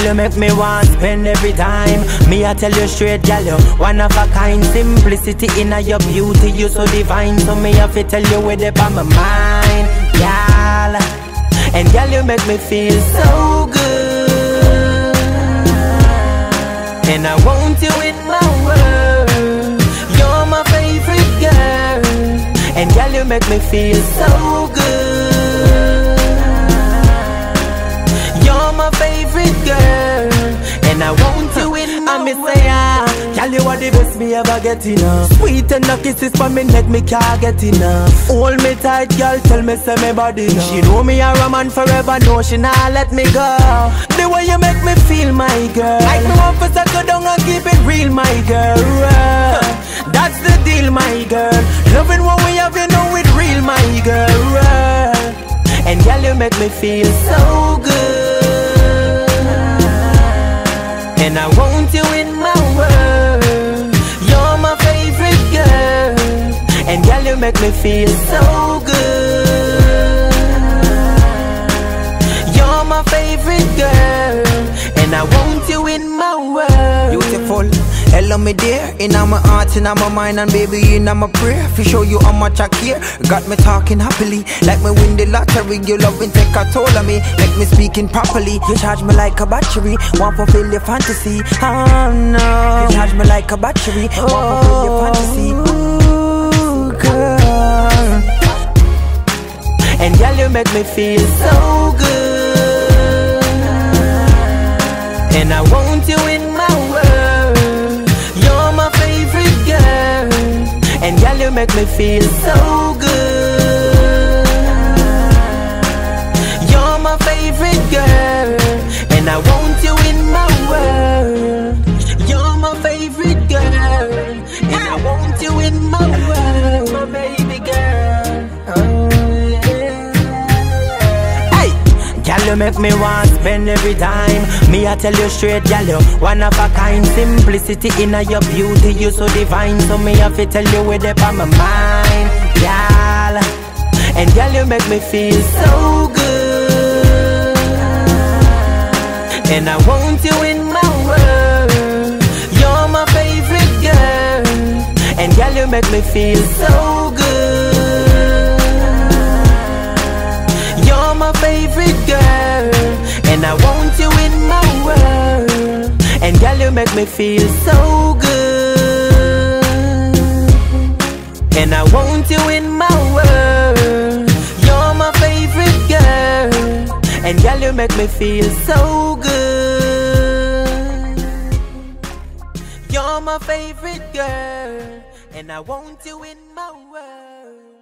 you make me want spend every time. Me I tell you straight, girl, you one of a kind. Simplicity in your beauty, you so divine. So me have to tell you where they on my mind, girl. And girl, you make me feel so good, and I want you in my world. You're my favorite girl, and girl, you make me feel so good. You're my favorite girl, and I want you in my world. Girl, you are the best me ever get enough. Sweet and the kisses for me neck, me can't get enough. Hold me tight, girl, tell me say me body enough. She know me a man forever, no she not let me go. The way you make me feel, my girl, like me want to settle down and keep it real, my girl. That's the deal, my girl. Loving what we have, you know it real, my girl. And girl, you make me feel so good, and I want you in my world. You're my favorite girl, and girl, you make me feel so good. You're my favorite girl, and I want you in my world. Beautiful, hello me dear. In my heart, in my mind, and baby in my prayer. For show you how much I care. Got me talking happily, like me win the lottery. Your loving take a toll of me, make me speaking properly. You charge me like a battery, want to fulfill your fantasy. Oh no, you charge me like a battery, want to fulfill your fantasy. Ooh, girl. And girl, you make me feel so good, and I want you in my world. You're my favorite girl, and girl, you make me feel so good. You're my favorite girl, and I want you in my world. You're my favorite girl, and I want you in my world, my baby girl. Oh, yeah. Hey, girl, you make me want spend every time. Me I tell you straight, girl, you one of a kind. Simplicity in your beauty, you so divine. So me have to tell you where they on my mind, girl. And girl, you make me feel so good, and I want you in my world. You're my favorite girl, and girl, you make me feel so good. You're my favorite girl, and I want you in my world. And girl, you make me feel so good, and I want you in my world. You're my favorite girl, and girl, you make me feel so good. You're my favorite girl, and I want you in my world.